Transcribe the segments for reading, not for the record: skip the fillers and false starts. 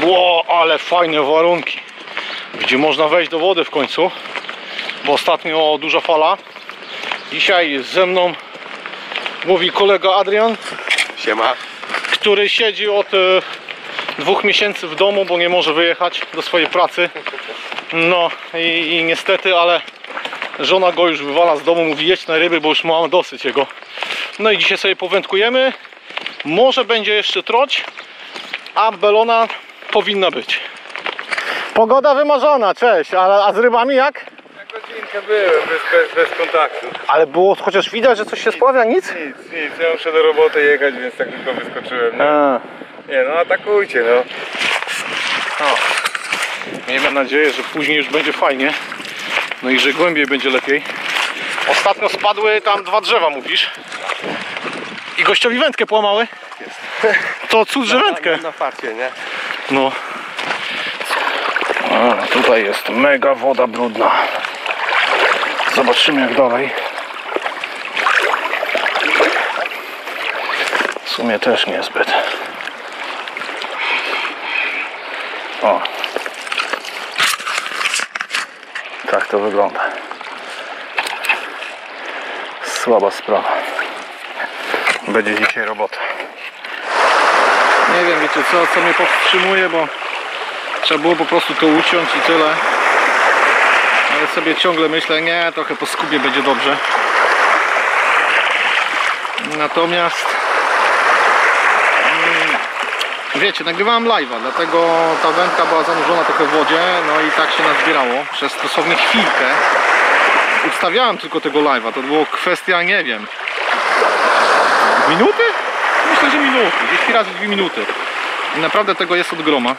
Ło, ale fajne warunki, gdzie można wejść do wody w końcu, bo ostatnio duża fala. Dzisiaj ze mną mówi kolega Adrian. Siema. Który siedzi od 2 miesięcy w domu, bo nie może wyjechać do swojej pracy. No i niestety, ale żona go już wywala z domu, mówi jedź na ryby, bo już mam dosyć jego. No i dzisiaj sobie powędkujemy. Może będzie jeszcze troć, a belona powinna być. Pogoda wymarzona, cześć, a z rybami jak? Na godzinkę byłem, bez kontaktu. Ale było chociaż widać, że coś się spławia? Nic? Nic, ja muszę do roboty jechać, więc tak tylko wyskoczyłem. No. Nie no, atakujcie no. Miejmy nadzieję, że później już będzie fajnie. No i że głębiej będzie lepiej. Ostatnio spadły tam 2 drzewa, mówisz? I gościowi wędkę połamały? Jest. To cud, że wędkę. Na farcie, nie? No. A, tutaj jest mega woda brudna. Zobaczymy jak dalej. W sumie też niezbyt. O. Tak to wygląda. Słaba sprawa. Będzie dzisiaj robota. Nie wiem, wiecie co mnie powstrzymuje, bo trzeba było po prostu to uciąć i tyle. Ale sobie ciągle myślę, nie, trochę po skubie będzie dobrze. Natomiast wiecie, nagrywałem live'a, dlatego ta wędka była zanurzona trochę w wodzie, no i tak się nazbierało przez dosłownie chwilkę. Ustawiałem tylko tego live'a, to było kwestia, nie wiem, minuty? Myślę, że minuty, gdzieś razy 2 minuty. I naprawdę tego jest od groma.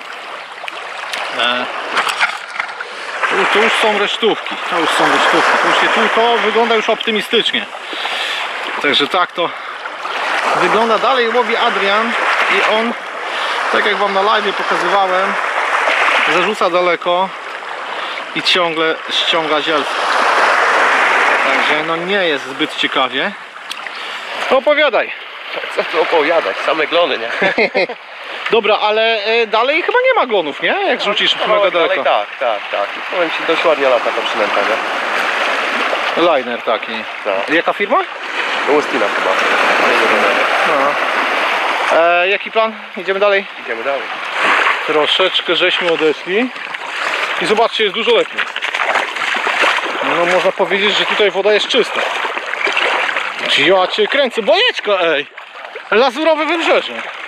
Tu już są resztówki, to wygląda już optymistycznie. Także tak to wygląda. Dalej łowi Adrian i on, tak jak wam na live pokazywałem, zarzuca daleko i ciągle ściąga zielsko. Także no nie jest zbyt ciekawie. Opowiadaj. Co tu opowiadać? Same glony, nie? Dobra, ale dalej chyba nie ma glonów, nie? Jak rzucisz mega daleko. Tak. Powiem ci, dość ładnie lata ta przynęta, nie? Liner taki. Tak. Jaka firma? Łostina chyba. No. Jaki plan? Idziemy dalej? Idziemy dalej. Troszeczkę żeśmy odeszli. I zobaczcie, jest dużo lepiej. No można powiedzieć, że tutaj woda jest czysta. Ja cię kręcę, bojeczka, ej! Lazurowe wybrzeże.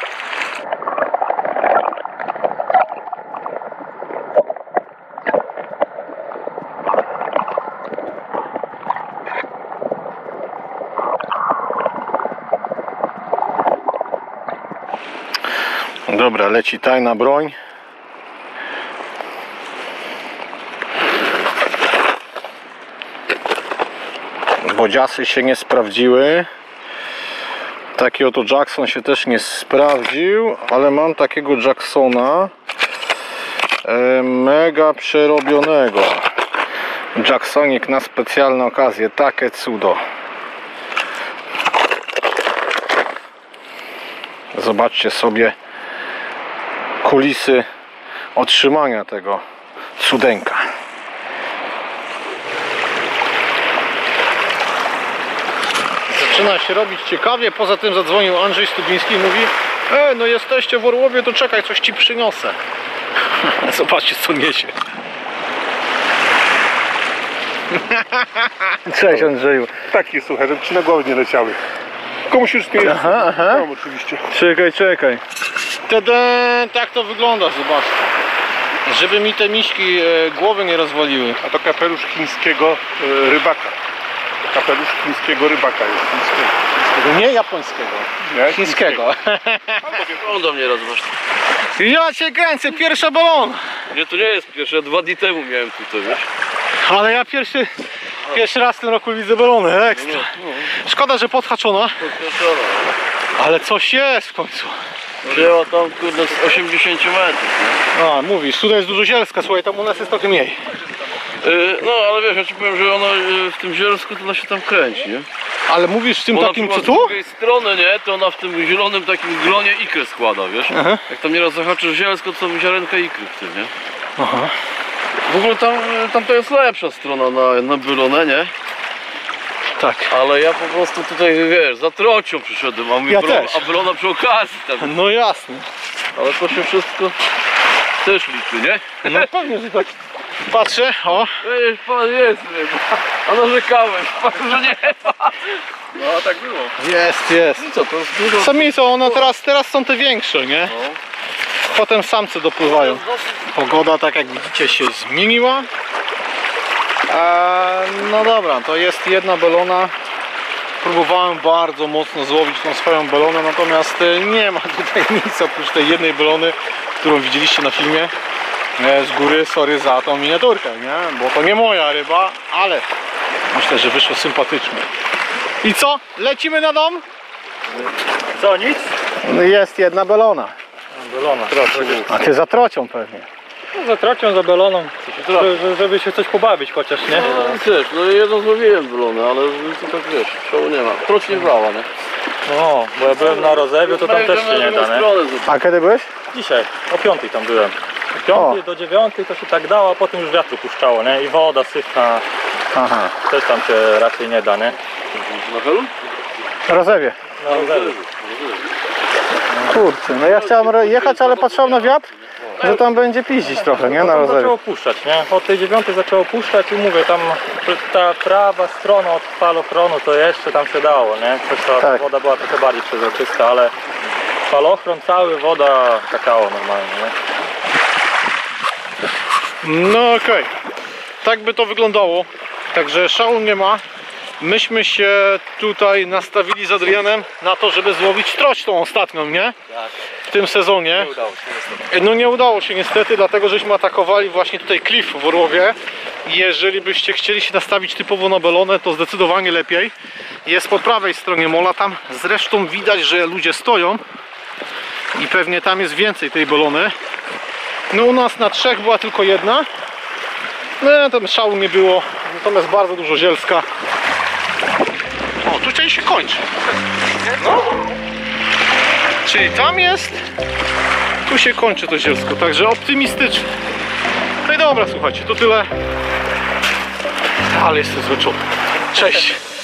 Dobra, leci tajna broń. Bodziasy się nie sprawdziły. Taki oto Jackson się też nie sprawdził, ale mam takiego Jacksona mega przerobionego. Jacksonik na specjalne okazje, takie cudo. Zobaczcie sobie kulisy otrzymania tego cudeńka. Zaczyna się robić ciekawie, poza tym zadzwonił Andrzej Stubiński i mówi: no jesteście w Orłowie, to czekaj, coś ci przyniosę. Zobaczcie co niesie. Cześć Andrzeju. Takie, słuchaj, żeby ci na głowę nie leciały. Komuś już nie jest. Aha. No, oczywiście. Czekaj. Tak to wygląda, zobaczcie. Żeby mi te miśki głowy nie rozwaliły. A to kapelusz chińskiego rybaka. Kapelusz chińskiego rybaka jest. Chińskiego. Nie japońskiego. Nie? Chińskiego. On do mnie rozważ. Ja cię kręcę, pierwsza balon. Nie, to nie jest pierwsze, 2 dni temu miałem tutaj, wiesz? Ale ja pierwszy raz w tym roku widzę balony, ekstra. Szkoda, że podhaczona. Ale coś jest w końcu. Wzięła tam kurde z 80 metrów, nie? A, mówisz, tutaj jest dużo zielska, słuchaj, tam u nas jest trochę mniej. No ale wiesz, ja ci powiem, że ona w tym zielsku to ona się tam kręci, nie? Ale mówisz w tym Bo na takim co przykład z tu? drugiej strony, nie, to ona w tym zielonym takim gronie ikrę składa, wiesz? Aha. Jak tam nieraz zahaczysz zielsko, to są ziarenka ikry w tym, nie? Aha. W ogóle tam to jest lepsza strona na bylonę, nie? Tak. Ale ja po prostu tutaj, wiesz, za trocią przyszedłem, a, Ja też. a bylona przy okazji tam. No jasne. Ale to się wszystko też liczy, nie? No pewnie, że tak. Patrzę, o. Ej, pan jest ryba. A narzekałem, pan, że nie ma. No, a tak było. Jest. I co, to jest dużo... Samice, one teraz są te większe, nie? No. Potem samce dopływają. Pogoda, tak jak widzicie, się zmieniła. No dobra, to jest jedna belona. Próbowałem bardzo mocno złowić tą swoją belonę, natomiast nie ma tutaj nic oprócz tej jednej belony, którą widzieliście na filmie. Z góry, sorry za tą miniaturkę, nie? Bo to nie moja ryba, ale myślę, że wyszło sympatycznie. I co? Lecimy na dom? Co, nic? Jest jedna belona. Belona. A ty za trocią pewnie. No, za trocią, za beloną, żeby się coś pobawić chociaż, nie? No, wiesz, no jedną złowiłem bylonę, ale to tak wiesz, szału nie ma. Troć nie brała, nie? No, bo ja byłem na Rozewie, to tam też się nie da, nie? A kiedy byłeś? Dzisiaj, o 5 tam byłem. Od 5 do 9 to się tak dało, a potem już wiatru puszczało, nie? I woda syfna, Aha. też tam się raczej nie da, nie? Na helu? Na Rozewie. Na Rozewie. Kurczę, no ja chciałem jechać, ale patrzyłem na wiatr, że tam będzie piździć trochę, nie? Na Tam Rozewie. zaczęło puszczać, nie? Od tej 9 zaczęło puszczać i mówię, tam ta prawa strona od falochronu to jeszcze tam się dało, nie? Przez to Tak. woda była trochę bardziej przezroczysta, ale falochron cały, woda kakao normalnie, nie? No okej. Tak by to wyglądało. Także szału nie ma. Myśmy się tutaj nastawili z Adrianem na to, żeby złowić troć tą ostatnią, nie? W tym sezonie. No nie udało się niestety, dlatego żeśmy atakowali właśnie tutaj klif w Orłowie. Jeżeli byście chcieli się nastawić typowo na belonę, to zdecydowanie lepiej. Jest po prawej stronie mola, tam zresztą widać, że ludzie stoją i pewnie tam jest więcej tej belony. No u nas na 3 była tylko jedna. No tam szału nie było, natomiast bardzo dużo zielska. O, tu część się kończy. No. Czyli tam jest, tu się kończy to zielsko, także optymistycznie. No i dobra, słuchajcie, to tyle. Ale jestem zmęczony. Cześć.